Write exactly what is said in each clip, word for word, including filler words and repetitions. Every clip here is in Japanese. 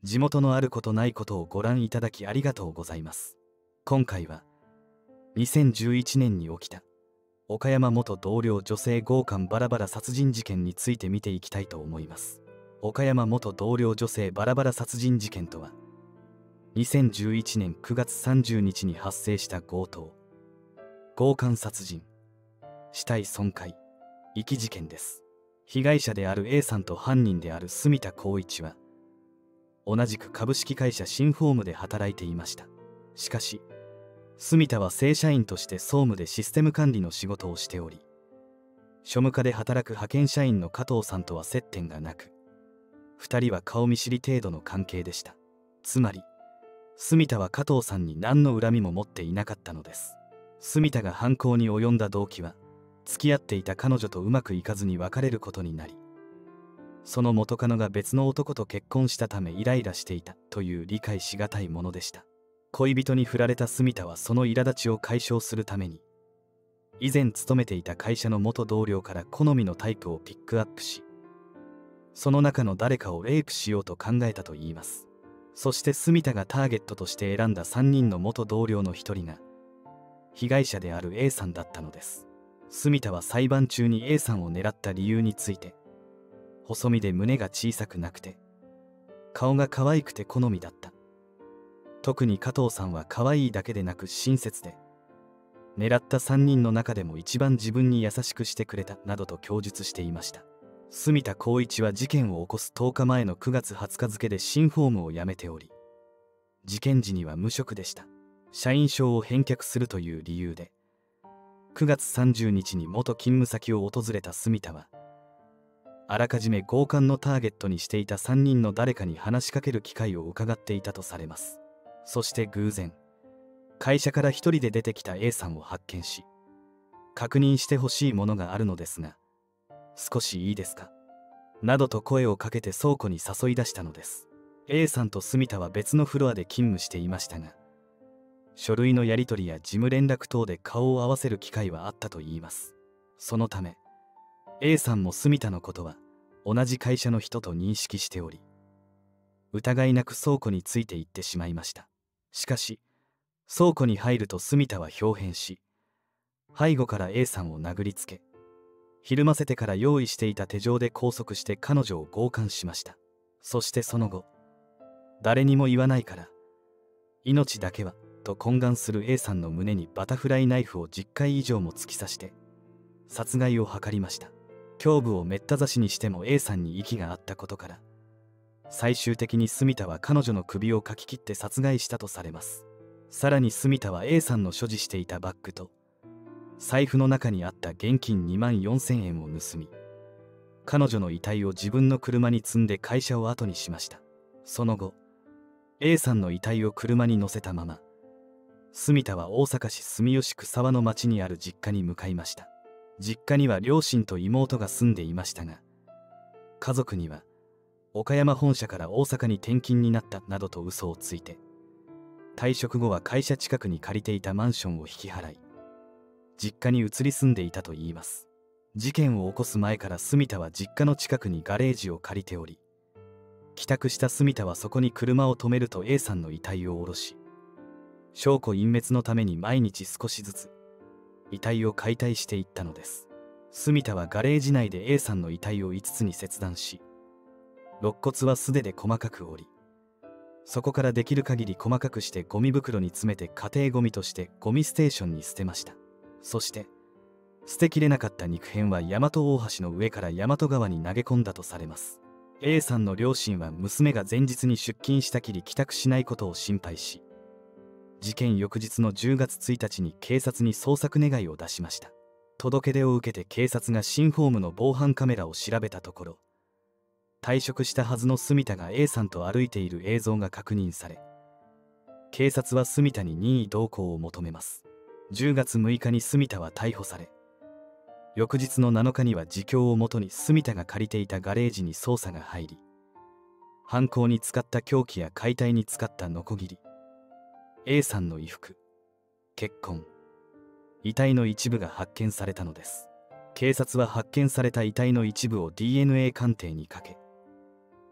地元のあることないことをご覧いただきありがとうございます。今回はにせんじゅういちねんに起きた岡山元同僚女性強姦バラバラ殺人事件について見ていきたいと思います。岡山元同僚女性バラバラ殺人事件とは、にせんじゅういちねんくがつさんじゅうにちに発生した強盗、強姦殺人、死体損壊、遺棄事件です。被害者である A さんと犯人である住田浩一は、同じく株式会社新フォームで働いていました。しかし、住田は正社員として総務でシステム管理の仕事をしており、庶務課で働く派遣社員の加藤さんとは接点がなく、二人は顔見知り程度の関係でした。つまり、住田は加藤さんに何の恨みも持っていなかったのです。住田が犯行に及んだ動機は、付き合っていた彼女とうまくいかずに別れることになり、その元カノが別の男と結婚したためイライラしていたという理解しがたいものでした。恋人に振られた住田はその苛立ちを解消するために、以前勤めていた会社の元同僚から好みのタイプをピックアップし、その中の誰かをレイプしようと考えたといいます。そして住田がターゲットとして選んださんにんの元同僚の一人が、被害者である A さんだったのです。住田は裁判中に A さんを狙った理由について、細身で胸が小さくなくて、顔が可愛くて好みだった。特に加藤さんは可愛いだけでなく親切で、狙ったさんにんの中でも一番自分に優しくしてくれたなどと供述していました。住田浩一は事件を起こすとおかまえのくがつはつか付で新フォームを辞めており、事件時には無職でした。社員証を返却するという理由で、くがつさんじゅうにちに元勤務先を訪れた住田は、あらかじめ強姦のターゲットにしていたさんにんの誰かに話しかける機会を伺っていたとされます。そして偶然、会社から一人で出てきた A さんを発見し、確認してほしいものがあるのですが、少しいいですかなどと声をかけて倉庫に誘い出したのです。A さんと住田は別のフロアで勤務していましたが、書類のやり取りや事務連絡等で顔を合わせる機会はあったといいます。そのため、A さんも住田のことは同じ会社の人と認識しており、疑いなく倉庫について行ってしまいました。しかし、倉庫に入ると住田は豹変し、背後から A さんを殴りつけ、ひるませてから用意していた手錠で拘束して彼女を強姦しました。そしてその後、誰にも言わないから、命だけは、と懇願する A さんの胸にバタフライナイフをじゅっかい以上も突き刺して、殺害を図りました。胸部をめった刺しにしても A さんに息があったことから、最終的に住田は彼女の首をかき切って殺害したとされます。さらに住田は A さんの所持していたバッグと財布の中にあった現金にまんよんせんえんを盗み、彼女の遺体を自分の車に積んで会社を後にしました。その後、A さんの遺体を車に乗せたまま、住田は大阪市住吉区沢の町にある実家に向かいました。実家には両親と妹が住んでいましたが、家族には岡山本社から大阪に転勤になったなどと嘘をついて、退職後は会社近くに借りていたマンションを引き払い、実家に移り住んでいたといいます。事件を起こす前から住田は実家の近くにガレージを借りており、帰宅した住田はそこに車を止めると A さんの遺体を下ろし、証拠隠滅のために毎日少しずつ遺体を解体していったのです。住田はガレージ内で A さんの遺体をいつつに切断し、肋骨は素手で細かく折り、そこからできる限り細かくしてゴミ袋に詰めて家庭ゴミとしてゴミステーションに捨てました。そして捨てきれなかった肉片は大和大橋の上から大和川に投げ込んだとされます。 A さんの両親は娘が前日に出勤したきり帰宅しないことを心配し、事件翌日のじゅうがつついたちに警察に捜索願を出しました。届け出を受けて警察が新フォームの防犯カメラを調べたところ、退職したはずの住田が A さんと歩いている映像が確認され、警察は住田に任意同行を求めます。じゅうがつむいかに住田は逮捕され、翌日のなのかには自供をもとに住田が借りていたガレージに捜査が入り、犯行に使った凶器や解体に使ったノコギリ、A さんの衣服、血痕、遺体の一部が発見されたのです。警察は発見された遺体の一部を ディーエヌエー 鑑定にかけ、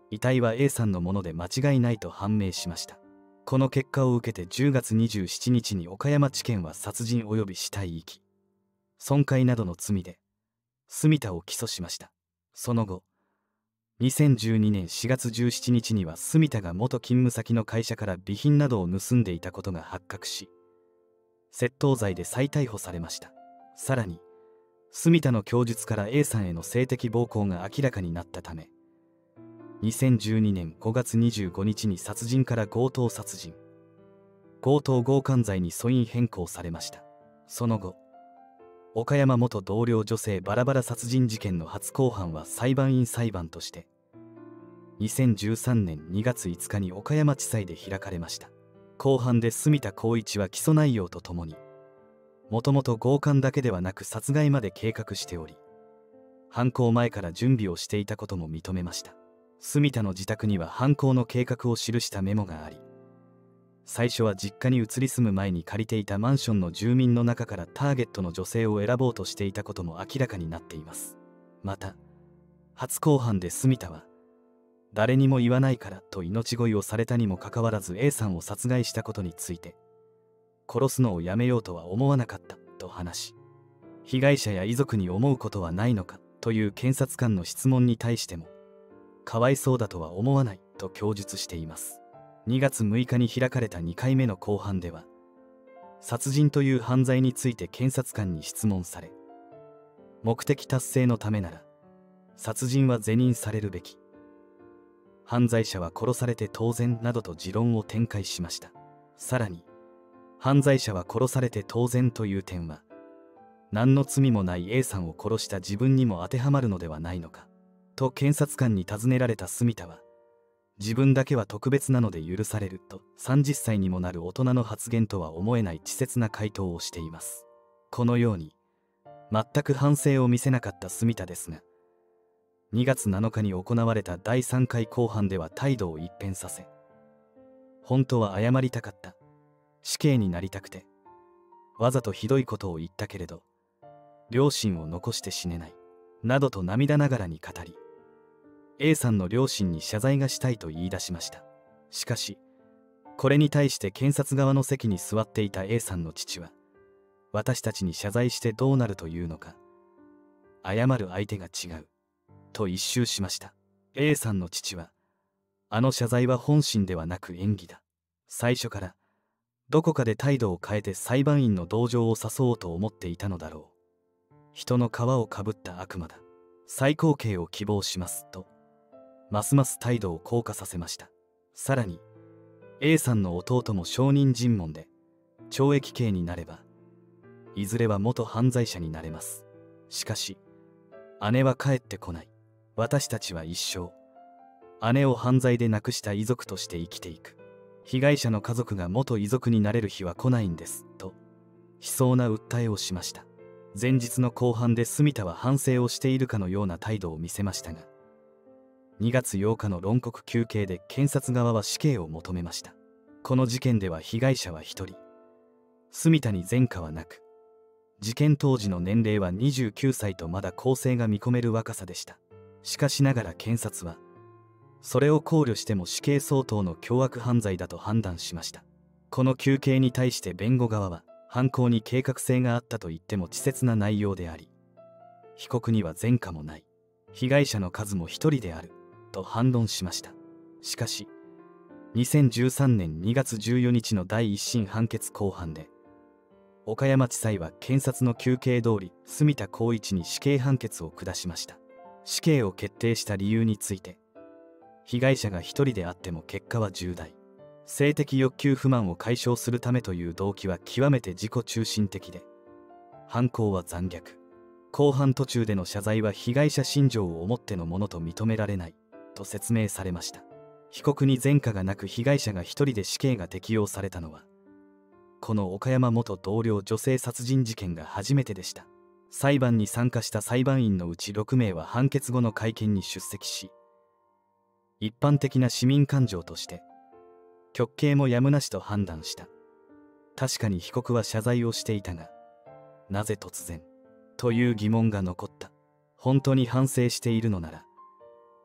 遺体は A さんのもので間違いないと判明しました。この結果を受けてじゅうがつにじゅうしちにちに岡山地検は殺人及び死体遺棄、損壊などの罪で住田を起訴しました。その後、にせんじゅうにねんしがつじゅうしちにちには住田が元勤務先の会社から備品などを盗んでいたことが発覚し、窃盗罪で再逮捕されました。さらに、住田の供述から A さんへの性的暴行が明らかになったため、にせんじゅうにねんごがつにじゅうごにちに殺人から強盗殺人、強盗強姦罪に訴因変更されました。その後、岡山元同僚女性バラバラ殺人事件の初公判は裁判員裁判として、にせんじゅうさんねんにがついつかに岡山地裁で開かれました。公判で住田浩一は起訴内容とともに、もともと強姦だけではなく殺害まで計画しており、犯行前から準備をしていたことも認めました。住田の自宅には犯行の計画を記したメモがあり、最初は実家に移り住む前に借りていたマンションの住民の中からターゲットの女性を選ぼうとしていたことも明らかになっています。また、初公判で住田は、誰にも言わないからと命乞いをされたにもかかわらず A さんを殺害したことについて、殺すのをやめようとは思わなかったと話し、被害者や遺族に思うことはないのかという検察官の質問に対しても、かわいそうだとは思わないと供述しています。にがつむいかに開かれたにかいめの公判では、殺人という犯罪について検察官に質問され、目的達成のためなら殺人は是認されるべき、犯罪者は殺されて当然などと持論を展開しました。さらに、犯罪者は殺されて当然という点は、何の罪もない A さんを殺した自分にも当てはまるのではないのかと検察官に尋ねられた住田は、自分だけは特別なので許されるとさんじゅっさいにもなる大人の発言とは思えない稚拙な回答をしています。このように全く反省を見せなかった住田ですが、にがつなのかに行われただいさんかい公判では態度を一変させ、本当は謝りたかった、死刑になりたくてわざとひどいことを言ったけれど両親を残して死ねないなどと涙ながらに語り、A さんの両親に謝罪がしたいと言い出しました。しかし、これに対して検察側の席に座っていた A さんの父は、私たちに謝罪してどうなるというのか、謝る相手が違う、と一蹴しました。A さんの父は、あの謝罪は本心ではなく演技だ。最初から、どこかで態度を変えて裁判員の同情を誘おうと思っていたのだろう。人の皮をかぶった悪魔だ。最高刑を希望します、と。ますます態度を硬化させました。さらに A さんの弟も証人尋問で懲役刑になればいずれは元犯罪者になれます。しかし姉は帰ってこない。私たちは一生姉を犯罪で亡くした遺族として生きていく。被害者の家族が元遺族になれる日は来ないんですと悲壮な訴えをしました。前日の公判で住田は反省をしているかのような態度を見せましたが、にがつようかの論告求刑で検察側は死刑を求めました。この事件では被害者はひとり、住田に前科はなく、事件当時の年齢はにじゅうきゅうさいとまだ更生が見込める若さでした。しかしながら検察は、それを考慮しても死刑相当の凶悪犯罪だと判断しました。この求刑に対して弁護側は、犯行に計画性があったと言っても稚拙な内容であり、被告には前科もない、被害者の数もひとりである、と反論しました。しかし、にせんじゅうさんねんにがつじゅうよっかの第一審判決公判で、岡山地裁は検察の求刑通り住田浩一に死刑判決を下しました。死刑を決定した理由について、被害者がひとりであっても結果は重大、性的欲求不満を解消するためという動機は極めて自己中心的で、犯行は残虐、公判途中での謝罪は被害者心情を思ってのものと認められないと説明されました。被告に前科がなく被害者がひとりで死刑が適用されたのは、この岡山元同僚女性殺人事件が初めてでした。裁判に参加した裁判員のうちろくめいは判決後の会見に出席し、一般的な市民感情として極刑もやむなしと判断した。確かに被告は謝罪をしていたが、なぜ突然という疑問が残った。本当に反省しているのなら、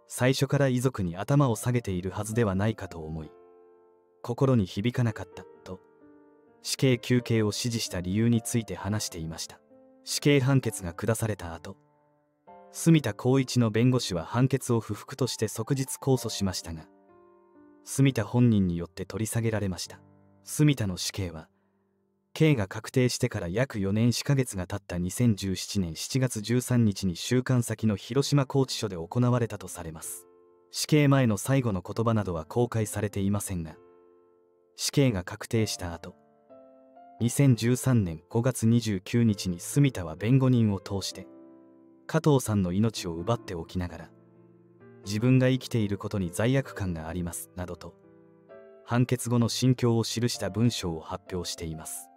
最初から遺族に頭を下げているはずではないかと思い、心に響かなかったと死刑求刑を支持した理由について話していました。死刑判決が下された後、住田光一の弁護士は判決を不服として即日控訴しましたが、住田本人によって取り下げられました。住田の死刑は刑が確定してから約よねんよんかげつが経ったにせんじゅうななねんしちがつじゅうさんにちに収監先の広島拘置所で行われたとされます。死刑前の最後の言葉などは公開されていませんが、死刑が確定した後、にせんじゅうさんねんごがつにじゅうくにちに住田は弁護人を通して加藤さんの命を奪っておきながら、自分が生きていることに罪悪感がありますなどと判決後の心境を記した文章を発表しています。